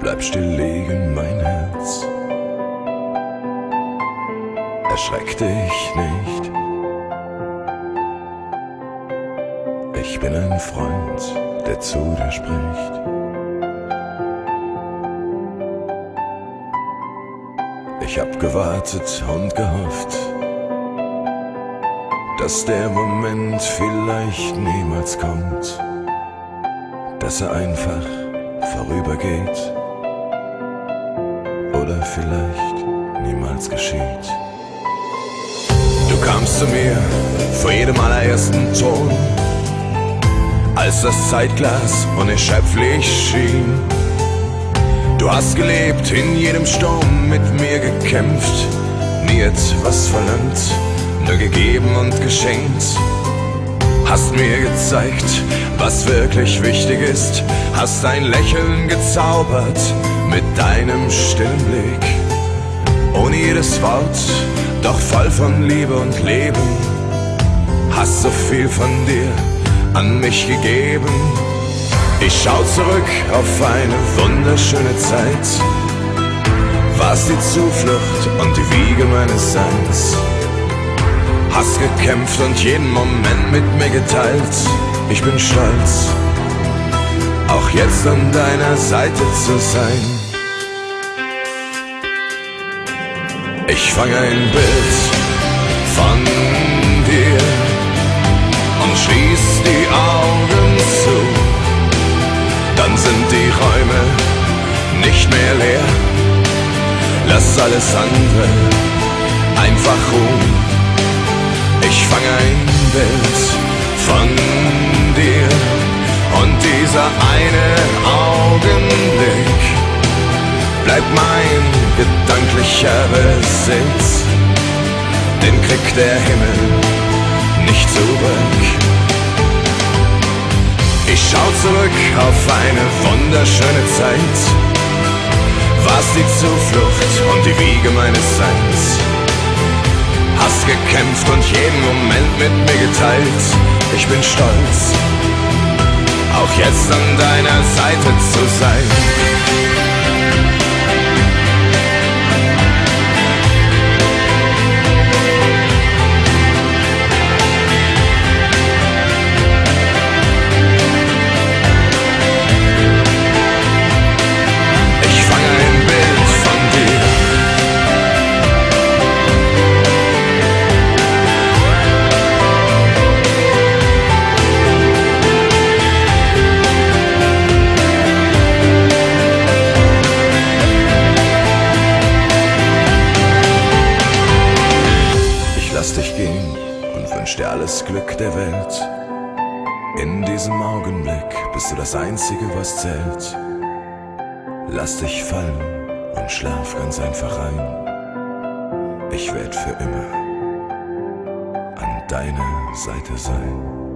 Bleib still liegen, mein Herz. Erschreck dich nicht. Ich bin ein Freund, der zu dir spricht. Ich hab gewartet und gehofft, dass der Moment vielleicht niemals kommt, dass er einfach vorübergeht oder vielleicht niemals geschieht. Du kamst zu mir vor jedem allerersten Ton, als das Zeitglas unerschöpflich schien. Du hast gelebt, in jedem Sturm mit mir gekämpft, nie etwas verlangt, nur gegeben und geschenkt. Hast mir gezeigt, was wirklich wichtig ist, hast ein Lächeln gezaubert mit deinem stillen Blick. Ohne jedes Wort, doch voll von Liebe und Leben, hast so viel von dir an mich gegeben. Ich schau zurück auf eine wunderschöne Zeit, warst die Zuflucht und die Wiege meines Seins. Hast gekämpft und jeden Moment mit mir geteilt. Ich bin stolz, auch jetzt an deiner Seite zu sein. Ich fange ein Bild von dir und schließ die Augen zu. Dann sind die Räume nicht mehr leer. Lass alles andere einfach ruhen. Ich fange ein Bild von dir und dieser eine Augenblick bleibt mein gedanklicher Besitz. Den kriegt der Himmel nicht zurück. Ich schau zurück auf eine wunderschöne Zeit, warst die Zuflucht und die Wiege meines Seins. Hast gekämpft und jeden Moment mit mir geteilt. Ich bin stolz, auch jetzt an deiner Seite zu sein. Lass dich gehen und wünsch dir alles Glück der Welt. In diesem Augenblick bist du das Einzige, was zählt. Lass dich fallen und schlaf ganz einfach ein. Ich werd für immer an deiner Seite sein.